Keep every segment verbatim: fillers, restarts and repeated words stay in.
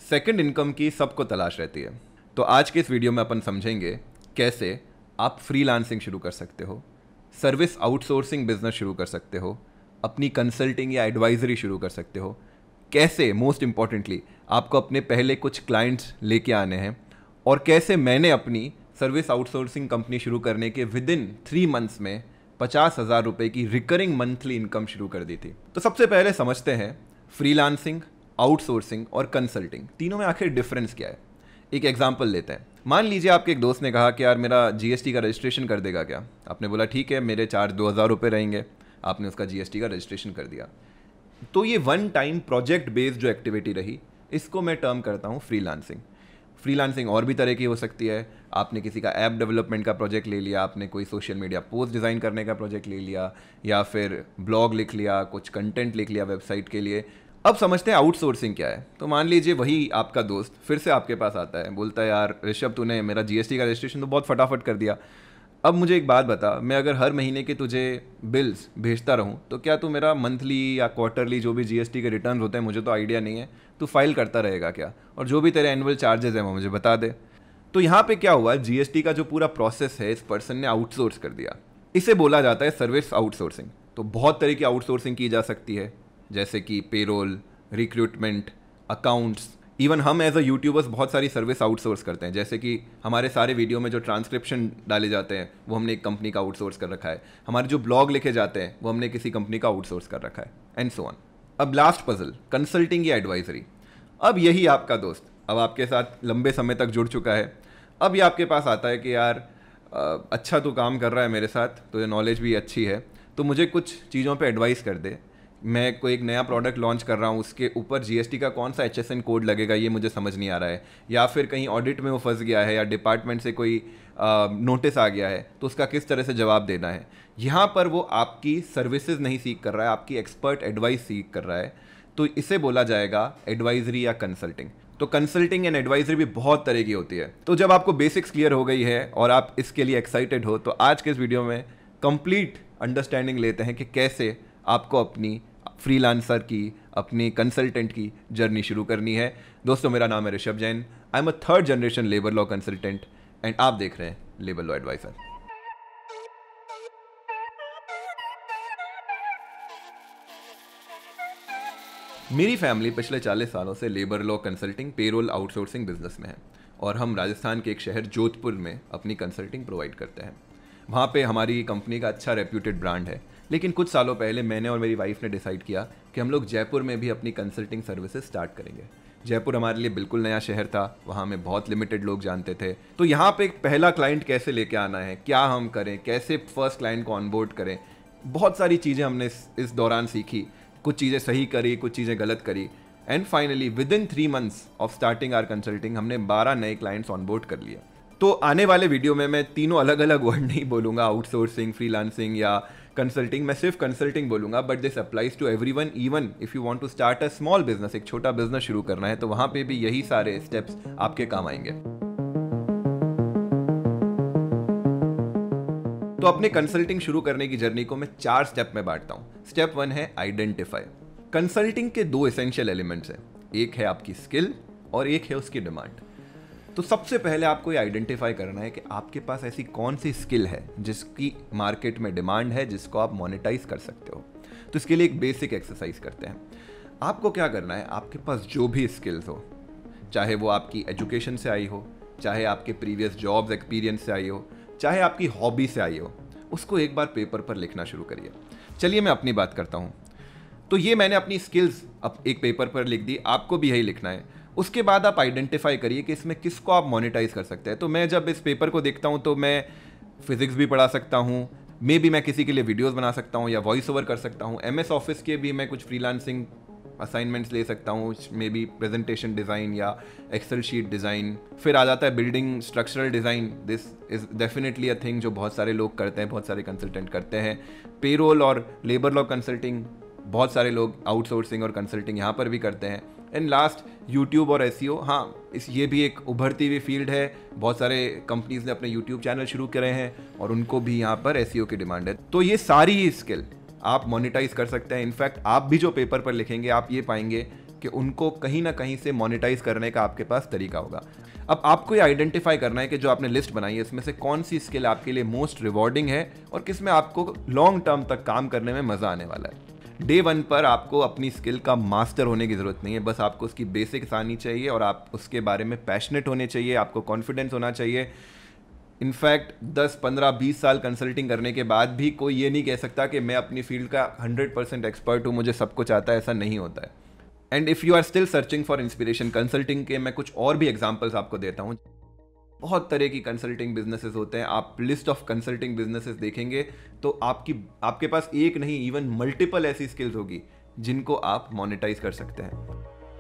Second income की सबको तलाश रहती है, तो आज के इस वीडियो में अपन समझेंगे कैसे आप फ्रीलांसिंग शुरू कर सकते हो, सर्विस आउटसोर्सिंग बिजनेस शुरू कर सकते हो, अपनी कंसल्टिंग या एडवाइजरी शुरू कर सकते हो, कैसे मोस्ट इंपॉर्टेंटली आपको अपने पहले कुछ क्लाइंट्स लेके आने हैं, और कैसे मैंने अपनी सर्विस आउटसोर्सिंग कंपनी शुरू करने के विद इन थ्री मंथ्स में पचास हज़ार रुपये की रिकरिंग मंथली इनकम शुरू कर दी थी। तो सबसे पहले समझते हैं फ्रीलांसिंग, आउटसोर्सिंग और कंसल्टिंग तीनों में आखिर डिफरेंस क्या है। एक एग्जांपल लेते हैं। मान लीजिए आपके एक दोस्त ने कहा कि यार मेरा जीएसटी का रजिस्ट्रेशन कर देगा क्या। आपने बोला ठीक है, मेरे चार्ज दो हज़ार रुपये रहेंगे। आपने उसका जीएसटी का रजिस्ट्रेशन कर दिया। तो ये वन टाइम प्रोजेक्ट बेस्ड जो एक्टिविटी रही, इसको मैं टर्म करता हूँ फ्रीलांसिंग। फ्रीलांसिंग और भी तरह की हो सकती है। आपने किसी का ऐप डेवलपमेंट का प्रोजेक्ट ले लिया, आपने कोई सोशल मीडिया पोस्ट डिज़ाइन करने का प्रोजेक्ट ले लिया, या फिर ब्लॉग लिख लिया, कुछ कंटेंट लिख लिया वेबसाइट के लिए। अब समझते हैं आउटसोर्सिंग क्या है। तो मान लीजिए वही आपका दोस्त फिर से आपके पास आता है, बोलता है यार ऋषभ तूने मेरा जीएसटी का रजिस्ट्रेशन तो बहुत फटाफट कर दिया। अब मुझे एक बात बता, मैं अगर हर महीने के तुझे बिल्स भेजता रहूं तो क्या तू मेरा मंथली या क्वार्टरली जो भी जीएसटी के रिटर्न होते हैं, मुझे तो आइडिया नहीं है, तू फाइल करता रहेगा क्या? और जो भी तेरे एनुअल चार्जेस हैं वो मुझे बता दे। तो यहाँ पे क्या हुआ, जीएसटी का जो पूरा प्रोसेस है इस पर्सन ने आउटसोर्स कर दिया। इसे बोला जाता है सर्विस आउटसोर्सिंग। तो बहुत तरह की आउटसोर्सिंग की जा सकती है, जैसे कि पेरोल, रिक्रूटमेंट, अकाउंट्स। इवन हम एज अ यूट्यूबर्स बहुत सारी सर्विस आउटसोर्स करते हैं, जैसे कि हमारे सारे वीडियो में जो ट्रांसक्रिप्शन डाले जाते हैं वो हमने एक कंपनी का आउटसोर्स कर रखा है। हमारे जो ब्लॉग लिखे जाते हैं वो हमने किसी कंपनी का आउटसोर्स कर रखा है, एंड सो ऑन। अब लास्ट पजल, कंसल्टिंग या एडवाइजरी। अब यही आपका दोस्त अब आपके साथ लंबे समय तक जुड़ चुका है। अब ये आपके पास आता है कि यार अच्छा तू काम कर रहा है मेरे साथ, तुझे नॉलेज भी अच्छी है, तो मुझे कुछ चीज़ों पे एडवाइस कर दे। मैं कोई एक नया प्रोडक्ट लॉन्च कर रहा हूँ, उसके ऊपर जीएसटी का कौन सा एचएसएन कोड लगेगा ये मुझे समझ नहीं आ रहा है, या फिर कहीं ऑडिट में वो फंस गया है, या डिपार्टमेंट से कोई नोटिस आ गया है तो उसका किस तरह से जवाब देना है। यहाँ पर वो आपकी सर्विसेज नहीं सीख कर रहा है, आपकी एक्सपर्ट एडवाइस सीख कर रहा है। तो इसे बोला जाएगा एडवाइजरी या कंसल्टिंग। तो कंसल्टिंग एंड एडवाइजरी भी बहुत तरह की होती है। तो जब आपको बेसिक्स क्लियर हो गई है और आप इसके लिए एक्साइटेड हो, तो आज के इस वीडियो में कंप्लीट अंडरस्टैंडिंग लेते हैं कि कैसे आपको अपनी फ्रीलांसर की, अपनी कंसल्टेंट की जर्नी शुरू करनी है। दोस्तों मेरा नाम है Rishabh Jain, I am a third generation labour law consultant and आप देख रहे हैं लेबर लॉ एडवाइजर। मेरी फैमिली पिछले चालीस सालों से labour law consulting, payroll, outsourcing business में है, और हम राजस्थान के एक शहर जोधपुर में अपनी कंसल्टिंग प्रोवाइड करते हैं। वहाँ पे हमारी कंपनी का अच्छा रेप्यूटेड ब्रांड है। लेकिन कुछ सालों पहले मैंने और मेरी वाइफ ने डिसाइड किया कि हम लोग जयपुर में भी अपनी कंसल्टिंग सर्विसेज स्टार्ट करेंगे। जयपुर हमारे लिए बिल्कुल नया शहर था, वहाँ में बहुत लिमिटेड लोग जानते थे। तो यहाँ पे एक पहला क्लाइंट कैसे लेके आना है, क्या हम करें, कैसे फर्स्ट क्लाइंट को ऑनबोर्ड करें, बहुत सारी चीज़ें हमने इस, इस दौरान सीखी। कुछ चीज़ें सही करी, कुछ चीज़ें गलत करी, and finally within three months of starting our consulting हमने बारह नए क्लाइंट्स ऑनबोर्ड कर लिए। तो आने वाले वीडियो में मैं तीनों अलग अलग वर्ड नहीं बोलूँगा, आउटसोर्सिंग, फ्रीलांसिंग या कंसल्टिंग। मैं सिर्फ कंसल्टिंग बोलूँगा, but this applies to everyone. Even if you want to start a small business, एक छोटा बिजनेस शुरू करना है, तो वहाँ पे भी यही सारे स्टेप्स आपके काम आएंगे। तो अपने कंसल्टिंग शुरू करने की जर्नी को मैं चार स्टेप में बांटता हूँ। स्टेप वन है आइडेंटिफाई। कंसल्टिंग के दो एसेंशियल एलिमेंट्स हैं, एक है आपकी स्किल और एक है उसकी डिमांड। तो सबसे पहले आपको ये आइडेंटिफाई करना है कि आपके पास ऐसी कौन सी स्किल है जिसकी मार्केट में डिमांड है, जिसको आप मोनेटाइज कर सकते हो। तो इसके लिए एक बेसिक एक्सरसाइज करते हैं। आपको क्या करना है, आपके पास जो भी स्किल्स हो, चाहे वो आपकी एजुकेशन से आई हो, चाहे आपके प्रीवियस जॉब्स एक्सपीरियंस से आई हो, चाहे आपकी हॉबी से आई हो, उसको एक बार पेपर पर लिखना शुरू करिए। चलिए मैं अपनी बात करता हूँ। तो ये मैंने अपनी स्किल्स अब एक पेपर पर लिख दी, आपको भी यही लिखना है। उसके बाद आप आइडेंटिफाई करिए कि इसमें किसको आप मोनेटाइज कर सकते हैं। तो मैं जब इस पेपर को देखता हूँ तो मैं फिजिक्स भी पढ़ा सकता हूँ, मे बी मैं किसी के लिए वीडियोस बना सकता हूँ या वॉइस ओवर कर सकता हूँ। एम एस ऑफिस के भी मैं कुछ फ्रीलांसिंग असाइनमेंट्स ले सकता हूँ, मे बी प्रेजेंटेशन डिज़ाइन या एक्सेल शीट डिज़ाइन। फिर आ जाता है building structural design. This is definitely a thing जो बहुत सारे लोग करते हैं, बहुत सारे कंसल्टेंट करते हैं। पेरोल और लेबर लॉ कंसल्टिंग बहुत सारे लोग आउटसोर्सिंग और कंसल्टिंग यहाँ पर भी करते हैं। एंड लास्ट यूट्यूब और एसईओ। हाँ, इस ये भी एक उभरती हुई फील्ड है। बहुत सारे कंपनीज ने अपने यूट्यूब चैनल शुरू करे हैं और उनको भी यहाँ पर एसईओ की डिमांड है। तो ये सारी स्किल आप मोनेटाइज कर सकते हैं। इनफैक्ट आप भी जो पेपर पर लिखेंगे आप ये पाएंगे कि उनको कहीं ना कहीं से मोनेटाइज करने का आपके पास तरीका होगा। अब आपको ये आइडेंटिफाई करना है कि जो आपने लिस्ट बनाई है इसमें से कौन सी स्किल आपके लिए मोस्ट रिवॉर्डिंग है और किस में आपको लॉन्ग टर्म तक काम करने में मजा आने वाला है। डे वन पर आपको अपनी स्किल का मास्टर होने की जरूरत नहीं है, बस आपको उसकी बेसिक्स आनी चाहिए और आप उसके बारे में पैशनेट होने चाहिए, आपको कॉन्फिडेंस होना चाहिए। इनफैक्ट दस पंद्रह बीस साल कंसल्टिंग करने के बाद भी कोई ये नहीं कह सकता कि मैं अपनी फील्ड का हंड्रेड परसेंट एक्सपर्ट हूँ, मुझे सब कुछ आता है, ऐसा नहीं होता है। And if you are still searching for inspiration, consulting के मैं कुछ और भी एग्जांपल्स आपको देता हूँ। बहुत तरह की कंसल्टिंग बिजनेसेस होते हैं, आप लिस्ट ऑफ कंसल्टिंग बिजनेसेस देखेंगे तो आपकी आपके पास एक नहीं इवन मल्टीपल ऐसी स्किल्स होगी जिनको आप मोनेटाइज कर सकते हैं।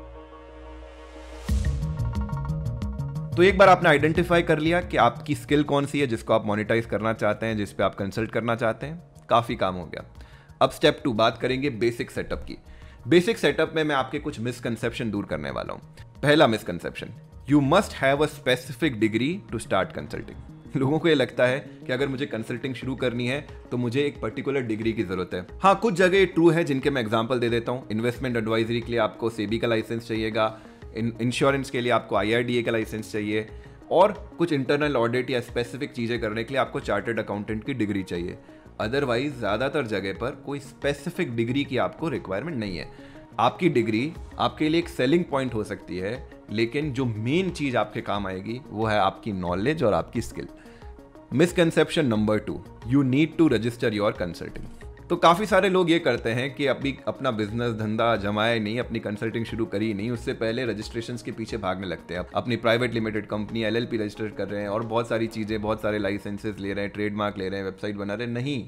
तो एक बार आपने आइडेंटिफाई कर लिया कि आपकी स्किल कौन सी है जिसको आप मोनेटाइज करना चाहते हैं, जिस पे आप कंसल्ट करना चाहते हैं, काफ़ी काम हो गया। अब स्टेप टू, बात करेंगे बेसिक सेटअप की। बेसिक सेटअप में मैं आपके कुछ मिसकंसेप्शन दूर करने वाला हूं। पहला misconception, you must have a specific degree to start consulting. लोगों को ये लगता है कि अगर मुझे कंसल्टिंग शुरू करनी है तो मुझे एक पर्टिकुलर डिग्री की जरूरत है। हाँ, कुछ जगह ट्रू है जिनके मैं एग्जांपल दे देता हूँ। इन्वेस्टमेंट एडवाइजरी के लिए आपको सेबी का लाइसेंस चाहिएगा, इंश्योरेंस के लिए आपको आई आर डी ए का लाइसेंस चाहिए, और कुछ इंटरनल ऑडिट या स्पेसिफिक चीज़ें करने के लिए आपको चार्टर्ड अकाउंटेंट की डिग्री चाहिए। अदरवाइज ज़्यादातर जगह पर कोई स्पेसिफिक डिग्री की आपको रिक्वायरमेंट नहीं है। आपकी डिग्री आपके लिए एक सेलिंग पॉइंट हो सकती है, लेकिन जो मेन चीज़ आपके काम आएगी वो है आपकी नॉलेज और आपकी skill. Misconception number two, you need to register your consulting. तो काफ़ी सारे लोग ये करते हैं कि अभी अपना बिजनेस धंधा जमाए नहीं, अपनी कंसल्टिंग शुरू करी नहीं, उससे पहले रजिस्ट्रेशंस के पीछे भागने लगते हैं। अपनी private limited company L L P register कर रहे हैं और बहुत सारी चीज़ें, बहुत सारे लाइसेंसेस ले रहे हैं, ट्रेडमार्क ले रहे हैं, वेबसाइट बना रहे हैं। नहीं,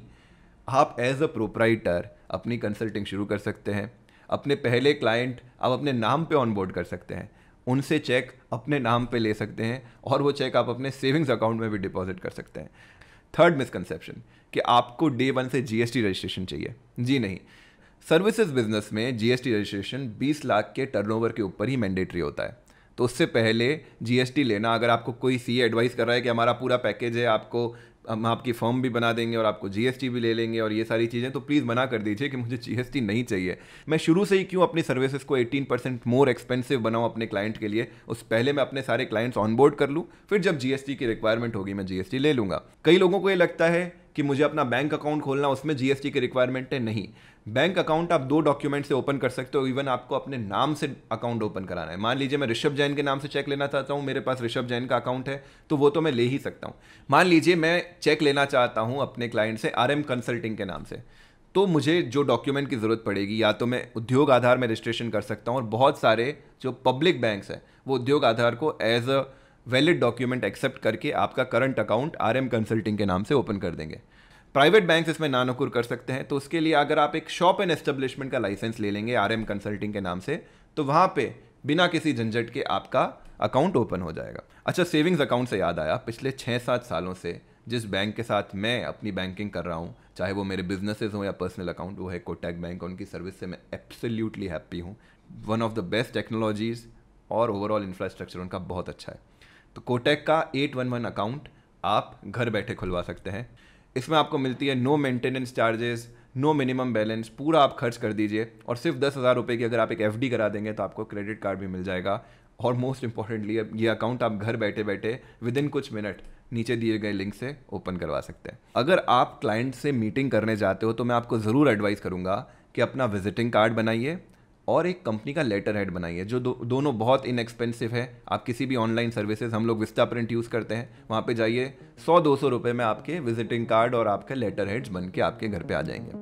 आप एज अ प्रोप्राइटर अपनी कंसल्टिंग शुरू कर सकते हैं। अपने पहले क्लाइंट आप अपने नाम पे ऑनबोर्ड कर सकते हैं, उनसे चेक अपने नाम पे ले सकते हैं और वो चेक आप अपने सेविंग्स अकाउंट में भी डिपॉजिट कर सकते हैं। थर्ड मिसकंसेप्शन कि आपको डे वन से जीएसटी रजिस्ट्रेशन चाहिए। जी नहीं, सर्विसेज बिजनेस में जीएसटी रजिस्ट्रेशन बीस लाख के टर्नओवर के ऊपर ही मैंडेटरी होता है। तो उससे पहले जीएसटी लेना, अगर आपको कोई सीए एडवाइस कर रहा है कि हमारा पूरा पैकेज है, आपको हम आपकी फॉर्म भी बना देंगे और आपको जीएसटी भी ले लेंगे और ये सारी चीज़ें, तो प्लीज़ मना कर दीजिए कि मुझे जीएसटी नहीं चाहिए। मैं शुरू से ही क्यों अपनी सर्विसेज को अठारह परसेंट मोर एक्सपेंसिव बनाऊं अपने क्लाइंट के लिए, उस पहले मैं अपने सारे क्लाइंट्स ऑनबोर्ड कर लूं, फिर जब जीएसटी की रिक्वायरमेंट होगी मैं जीएसटी ले लूंगा। कई लोगों को ये लगता है कि मुझे अपना बैंक अकाउंट खोलना, उसमें जीएसटी की रिक्वायरमेंट है। नहीं, बैंक अकाउंट आप दो डॉक्यूमेंट से ओपन कर सकते हो। इवन आपको अपने नाम से अकाउंट ओपन कराना है, मान लीजिए मैं ऋषभ जैन के नाम से चेक लेना चाहता हूं, मेरे पास ऋषभ जैन का अकाउंट है, तो वो तो मैं ले ही सकता हूं। मान लीजिए मैं चेक लेना चाहता हूं अपने क्लाइंट से आरएम कंसल्टिंग के नाम से, तो मुझे जो डॉक्यूमेंट की जरूरत पड़ेगी, या तो मैं उद्योग आधार में रजिस्ट्रेशन कर सकता हूं, और बहुत सारे जो पब्लिक बैंक्स हैं वो उद्योग आधार को as a valid document accept करके आपका करंट अकाउंट आरएम कंसल्टिंग के नाम से ओपन कर देंगे। प्राइवेट बैंक इसमें नानुकुर कर सकते हैं, तो उसके लिए अगर आप एक शॉप एंड एस्टेब्लिशमेंट का लाइसेंस ले लेंगे आरएम कंसल्टिंग के नाम से, तो वहां पे बिना किसी झंझट के आपका अकाउंट ओपन हो जाएगा। अच्छा, सेविंग्स अकाउंट से याद आया, पिछले छः सात सालों से जिस बैंक के साथ मैं अपनी बैंकिंग कर रहा हूँ, चाहे वो मेरे बिजनेसेस हो या पर्सनल अकाउंट, वो है कोटक बैंक। उनकी सर्विस से मैं एब्सोल्युटली हैप्पी हूँ। One of the best technologies और ओवरऑल इंफ्रास्ट्रक्चर उनका बहुत अच्छा है। तो कोटक का एट वन वन अकाउंट आप घर बैठे खुलवा सकते हैं। इसमें आपको मिलती है no maintenance charges, no minimum balance, पूरा आप खर्च कर दीजिए, और सिर्फ दस हज़ार रुपये की अगर आप एक एफडी करा देंगे तो आपको क्रेडिट कार्ड भी मिल जाएगा। और मोस्ट इंपॉर्टेंटली ये अकाउंट आप घर बैठे बैठे विद इन कुछ मिनट नीचे दिए गए लिंक से ओपन करवा सकते हैं। अगर आप क्लाइंट से मीटिंग करने जाते हो तो मैं आपको ज़रूर एडवाइस करूँगा कि अपना विजिटिंग कार्ड बनाइए और एक कंपनी का लेटर हेड बनाइए, जो दो, दोनों बहुत इनएक्सपेंसिव है। आप किसी भी ऑनलाइन सर्विसेज, हम लोग विस्टा प्रिंट यूज़ करते हैं, वहाँ पे जाइए, सौ दो सौ रुपये में आपके विजिटिंग कार्ड और आपके लेटर हेड्स बन के आपके घर पे आ जाएंगे।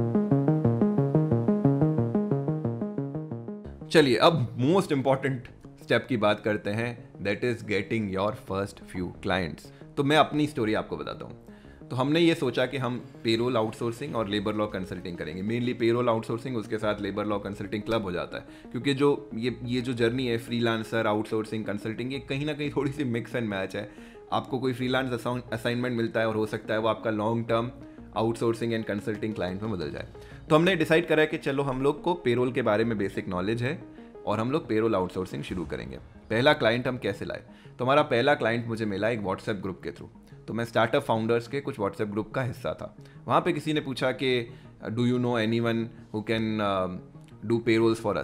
चलिए अब मोस्ट इंपॉर्टेंट स्टेप की बात करते हैं, that is getting your first few clients. तो मैं अपनी स्टोरी आपको बताता हूँ। तो हमने ये सोचा कि हम पेरोल आउटसोर्सिंग और लेबर लॉ कंसल्टिंग करेंगे, मेनली पेरोल आउटसोर्सिंग, उसके साथ लेबर लॉ कंसल्टिंग क्लब हो जाता है। क्योंकि जो ये ये जो जर्नी है फ्रीलांसर, आउटसोर्सिंग, कंसल्टिंग, ये कहीं ना कहीं थोड़ी सी मिक्स एंड मैच है। आपको कोई फ्रीलांस असाइनमेंट मिलता है और हो सकता है वो आपका long term outsourcing and consulting client में बदल जाए। तो हमने डिसाइड करा कि चलो हम लोग को पेरोल के बारे में बेसिक नॉलेज है और हम लोग पेरोल आउटसोर्सिंग शुरू करेंगे। पहला क्लाइंट हम कैसे लाए? तो हमारा पहला क्लाइंट मुझे मिला एक व्हाट्सएप ग्रुप के थ्रू। तो मैं स्टार्टअप फाउंडर्स के कुछ व्हाट्सएप ग्रुप का हिस्सा था। वहाँ पे किसी ने पूछा कि do you know anyone who can do payrolls for us,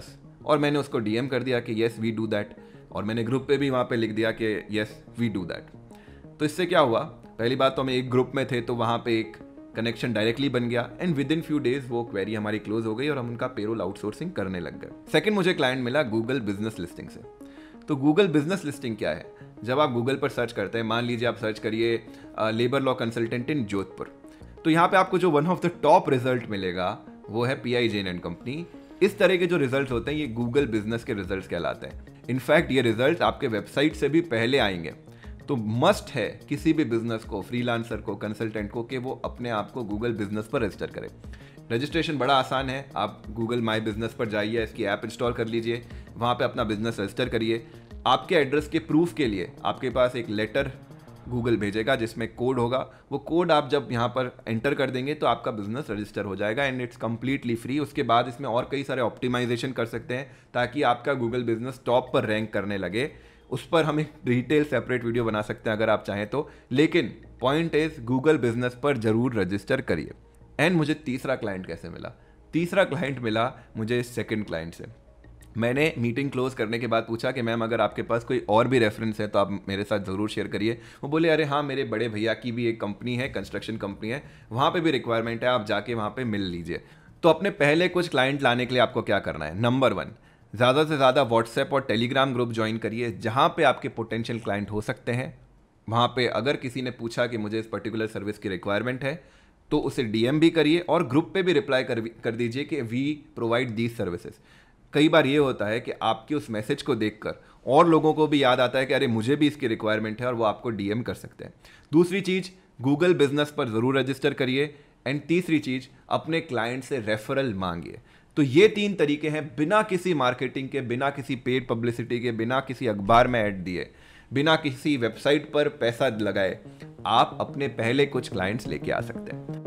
और मैंने उसको डीएम कर दिया कि येस वी डू दैट, और मैंने ग्रुप पे भी वहाँ पे लिख दिया कि येस वी डू दैट। तो इससे क्या हुआ, पहली बात तो हम एक ग्रुप में थे तो वहाँ पे एक कनेक्शन डायरेक्टली बन गया and within few days वो क्वेरी हमारी क्लोज हो गई और हम उनका पेरोल आउटसोर्सिंग करने लग गए। सेकंड, मुझे क्लाइंट मिला गूगल बिजनेस लिस्टिंग से। तो गूगल बिजनेस लिस्टिंग क्या है, जब आप गूगल पर सर्च करते हैं, मान लीजिए आप सर्च करिए labour law consultant in Jodhpur, तो यहाँ पे आपको जो one of the top result मिलेगा वो है P I Jain and company. इस तरह के जो रिजल्ट होते हैं ये गूगल बिजनेस के रिजल्ट कहलाते हैं। इनफैक्ट ये रिजल्ट आपके वेबसाइट से भी पहले आएंगे। तो मस्ट है किसी भी बिजनेस को, फ्रीलांसर को, कंसल्टेंट को, कि वो अपने आप को गूगल बिजनेस पर रजिस्टर करे। रजिस्ट्रेशन बड़ा आसान है, आप गूगल माई बिजनेस पर जाइए, इसकी ऐप इंस्टॉल कर लीजिए, वहाँ पे अपना बिजनेस रजिस्टर करिए। आपके एड्रेस के प्रूफ के लिए आपके पास एक लेटर गूगल भेजेगा जिसमें कोड होगा, वो कोड आप जब यहाँ पर एंटर कर देंगे तो आपका बिजनेस रजिस्टर हो जाएगा एंड इट्स कम्प्लीटली फ्री। उसके बाद इसमें और कई सारे ऑप्टिमाइजेशन कर सकते हैं ताकि आपका गूगल बिजनेस टॉप पर रैंक करने लगे। उस पर हम एक डिटेल सेपरेट वीडियो बना सकते हैं अगर आप चाहें तो, लेकिन पॉइंट इज गूगल बिजनेस पर जरूर रजिस्टर करिए। एंड मुझे तीसरा क्लाइंट कैसे मिला, तीसरा क्लाइंट मिला मुझे सेकंड क्लाइंट से। मैंने मीटिंग क्लोज करने के बाद पूछा कि मैम अगर आपके पास कोई और भी रेफरेंस है तो आप मेरे साथ ज़रूर शेयर करिए। वो बोले अरे हाँ, मेरे बड़े भैया की भी एक कंपनी है, कंस्ट्रक्शन कंपनी है, वहाँ पे भी रिक्वायरमेंट है, आप जाके वहाँ पे मिल लीजिए। तो अपने पहले कुछ क्लाइंट लाने के लिए आपको क्या करना है, नंबर वन, ज़्यादा से ज़्यादा व्हाट्सएप और टेलीग्राम ग्रुप ज्वाइन करिए जहाँ पे आपके पोटेंशियल क्लाइंट हो सकते हैं। वहाँ पे अगर किसी ने पूछा कि मुझे इस पर्टिकुलर सर्विस की रिक्वायरमेंट है तो उसे डीएम भी करिए और ग्रुप पे भी रिप्लाई कर कर दीजिए कि वी प्रोवाइड दीज सर्विसेज। कई बार ये होता है कि आपके उस मैसेज को देखकर और लोगों को भी याद आता है कि अरे मुझे भी इसकी रिक्वायरमेंट है और वो आपको डीएम कर सकते हैं। दूसरी चीज़, गूगल बिजनेस पर ज़रूर रजिस्टर करिए। एंड तीसरी चीज़, अपने क्लाइंट से रेफरल मांगिए। तो ये तीन तरीके हैं, बिना किसी मार्केटिंग के, बिना किसी पेड पब्लिसिटी के, बिना किसी अखबार में ऐड दिए, बिना किसी वेबसाइट पर पैसा लगाए, आप अपने पहले कुछ क्लाइंट्स लेके आ सकते हैं।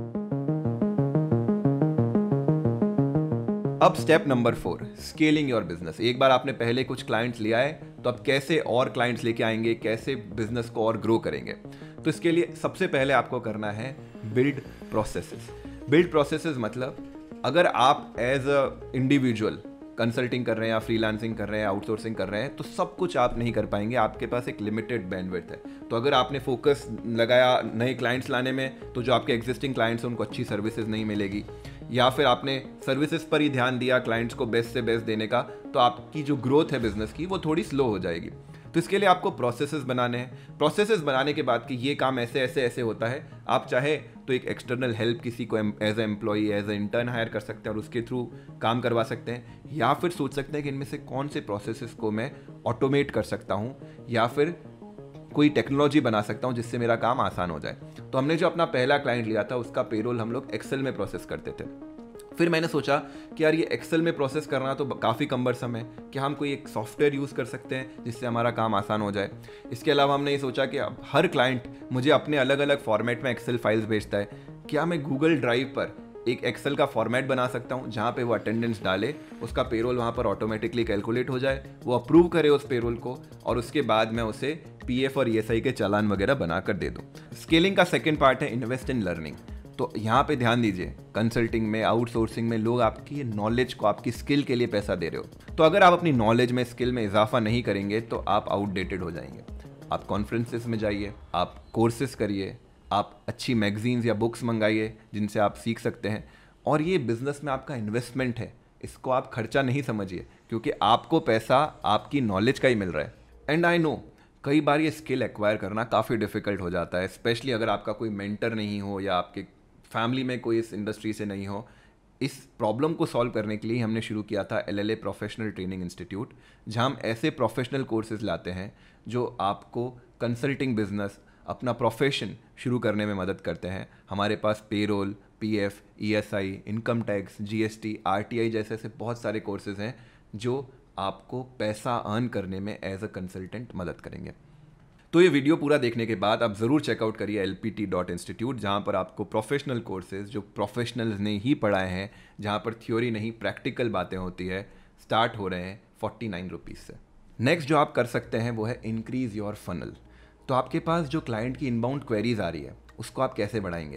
अब step number four, scaling your business. एक बार आपने पहले कुछ क्लाइंट्स लिया है तो अब कैसे और क्लाइंट्स लेके आएंगे, कैसे बिजनेस को और ग्रो करेंगे। तो इसके लिए सबसे पहले आपको करना है बिल्ड प्रोसेसेस। बिल्ड प्रोसेसेस मतलब अगर आप एज अ इंडिविजुअल कंसल्टिंग कर रहे हैं या फ्रीलांसिंग कर रहे हैं, आउटसोर्सिंग कर रहे हैं, तो सब कुछ आप नहीं कर पाएंगे, आपके पास एक लिमिटेड बैंडविड्थ है। तो अगर आपने फोकस लगाया नए क्लाइंट्स लाने में तो जो आपके एग्जिस्टिंग क्लाइंट्स हैं उनको अच्छी सर्विसेज नहीं मिलेगी, या फिर आपने सर्विसेज पर ही ध्यान दिया क्लाइंट्स को बेस्ट से बेस्ट देने का, तो आपकी जो ग्रोथ है बिजनेस की वो थोड़ी स्लो हो जाएगी। तो इसके लिए आपको प्रोसेसेस बनाने हैं। प्रोसेसेस बनाने के बाद कि ये काम ऐसे ऐसे ऐसे होता है, आप चाहे तो एक एक्सटर्नल हेल्प किसी को as a employee, as a intern hire कर सकते हैं और उसके थ्रू काम करवा सकते हैं, या फिर सोच सकते हैं कि इनमें से कौन से प्रोसेसेस को मैं ऑटोमेट कर सकता हूँ या फिर कोई टेक्नोलॉजी बना सकता हूँ जिससे मेरा काम आसान हो जाए। तो हमने जो अपना पहला क्लाइंट लिया था उसका पेरोल हम लोग एक्सेल में प्रोसेस करते थे। फिर मैंने सोचा कि यार ये एक्सेल में प्रोसेस करना तो काफ़ी कम्बरसम है, कि हम कोई एक सॉफ्टवेयर यूज़ कर सकते हैं जिससे हमारा काम आसान हो जाए। इसके अलावा हमने ये सोचा कि अब हर क्लाइंट मुझे अपने अलग अलग फॉर्मेट में एक्सेल फाइल्स भेजता है, क्या मैं गूगल ड्राइव पर एक एक्सेल का फॉर्मेट बना सकता हूँ जहाँ पे वो अटेंडेंस डाले, उसका पेरोल वहाँ पर ऑटोमेटिकली कैलकुलेट हो जाए, वो अप्रूव करे उस पेरोल को और उसके बाद मैं उसे पीएफ और ईएसआई के चालान वगैरह बना कर दे दूँ। स्केलिंग का सेकेंड पार्ट है इन्वेस्ट इन लर्निंग। तो यहाँ पे ध्यान दीजिए, कंसल्टिंग में, आउटसोर्सिंग में लोग आपकी नॉलेज को, आपकी स्किल के लिए पैसा दे रहे हो। तो अगर आप अपनी नॉलेज में, स्किल में इजाफा नहीं करेंगे तो आप आउटडेटेड हो जाएंगे। आप कॉन्फ्रेंसेस में जाइए, आप कोर्सेज करिए, आप अच्छी मैगजीन्स या बुक्स मंगाइए जिनसे आप सीख सकते हैं। और ये बिजनेस में आपका इन्वेस्टमेंट है, इसको आप खर्चा नहीं समझिए, क्योंकि आपको पैसा आपकी नॉलेज का ही मिल रहा है। एंड आई नो कई बार ये स्किल एक्वायर करना काफ़ी डिफिकल्ट हो जाता है, स्पेशली अगर आपका कोई मेंटर नहीं हो या आपके फैमिली में कोई इस इंडस्ट्री से नहीं हो। इस प्रॉब्लम को सॉल्व करने के लिए हमने शुरू किया था L L A professional training institute, जहाँ हम ऐसे प्रोफेशनल कोर्सेज लाते हैं जो आपको कंसल्टिंग बिजनेस, अपना प्रोफेशन शुरू करने में मदद करते हैं। हमारे पास payroll, PF, ESI, income tax, GST, RTI जैसे ऐसे बहुत सारे कोर्सेज हैं जो आपको पैसा अर्न करने में एज अ कंसल्टेंट मदद करेंगे। तो ये वीडियो पूरा देखने के बाद आप ज़रूर चेकआउट करिए L P T dot institute, जहाँ पर आपको प्रोफेशनल कोर्सेज जो प्रोफेशनल्स ने ही पढ़ाए हैं, जहाँ पर थ्योरी नहीं प्रैक्टिकल बातें होती है, स्टार्ट हो रहे हैं फोर्टी नाइन रुपीज़ से। नेक्स्ट जो आप कर सकते हैं वो है इंक्रीज़ योर फनल। तो आपके पास जो क्लाइंट की इनबाउंड क्वेरीज आ रही है उसको आप कैसे बढ़ाएंगे।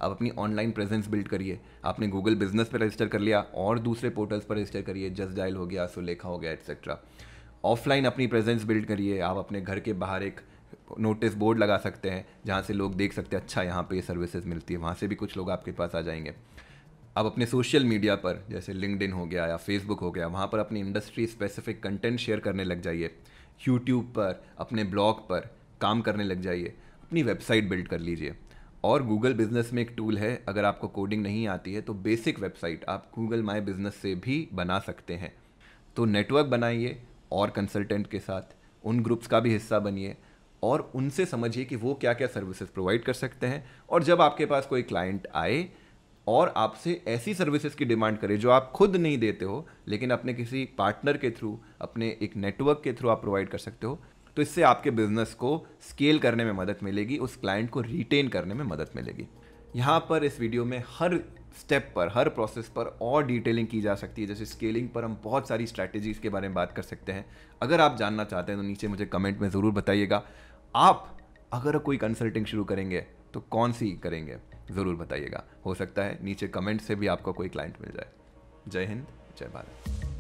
आप अपनी ऑनलाइन प्रेजेंस बिल्ड करिए। आपने गूगल बिजनेस पर रजिस्टर कर लिया और दूसरे पोर्टल्स पर रजिस्टर करिए, जस्ट डायल हो गया, सुलेखा हो गया, एट्सेट्रा। ऑफलाइन अपनी प्रेजेंस बिल्ड करिए। आप अपने घर के बाहर एक नोटिस बोर्ड लगा सकते हैं जहाँ से लोग देख सकते हैं अच्छा यहाँ पे ये सर्विसेज मिलती है, वहाँ से भी कुछ लोग आपके पास आ जाएंगे। अब अपने सोशल मीडिया पर जैसे लिंक्डइन हो गया या फेसबुक हो गया, वहाँ पर अपनी इंडस्ट्री स्पेसिफिक कंटेंट शेयर करने लग जाइए। यूट्यूब पर, अपने ब्लॉग पर काम करने लग जाइए। अपनी वेबसाइट बिल्ड कर लीजिए। और गूगल बिजनेस में एक टूल है, अगर आपको कोडिंग नहीं आती है तो बेसिक वेबसाइट आप गूगल माई बिजनेस से भी बना सकते हैं। तो नेटवर्क बनाइए और कंसल्टेंट के साथ, उन ग्रुप्स का भी हिस्सा बनिए और उनसे समझिए कि वो क्या क्या सर्विसेज प्रोवाइड कर सकते हैं। और जब आपके पास कोई क्लाइंट आए और आपसे ऐसी सर्विसेज की डिमांड करे जो आप खुद नहीं देते हो लेकिन अपने किसी पार्टनर के थ्रू, अपने एक नेटवर्क के थ्रू आप प्रोवाइड कर सकते हो, तो इससे आपके बिजनेस को स्केल करने में मदद मिलेगी, उस क्लाइंट को रिटेन करने में मदद मिलेगी। यहाँ पर इस वीडियो में हर स्टेप पर, हर प्रोसेस पर और डिटेलिंग की जा सकती है। जैसे स्केलिंग पर हम बहुत सारी स्ट्रैटेजीज के बारे में बात कर सकते हैं। अगर आप जानना चाहते हैं तो नीचे मुझे कमेंट में ज़रूर बताइएगा। आप अगर कोई कंसल्टिंग शुरू करेंगे तो कौन सी करेंगे, ज़रूर बताइएगा। हो सकता है नीचे कमेंट से भी आपको कोई क्लाइंट मिल जाए। जय हिंद, जय भारत।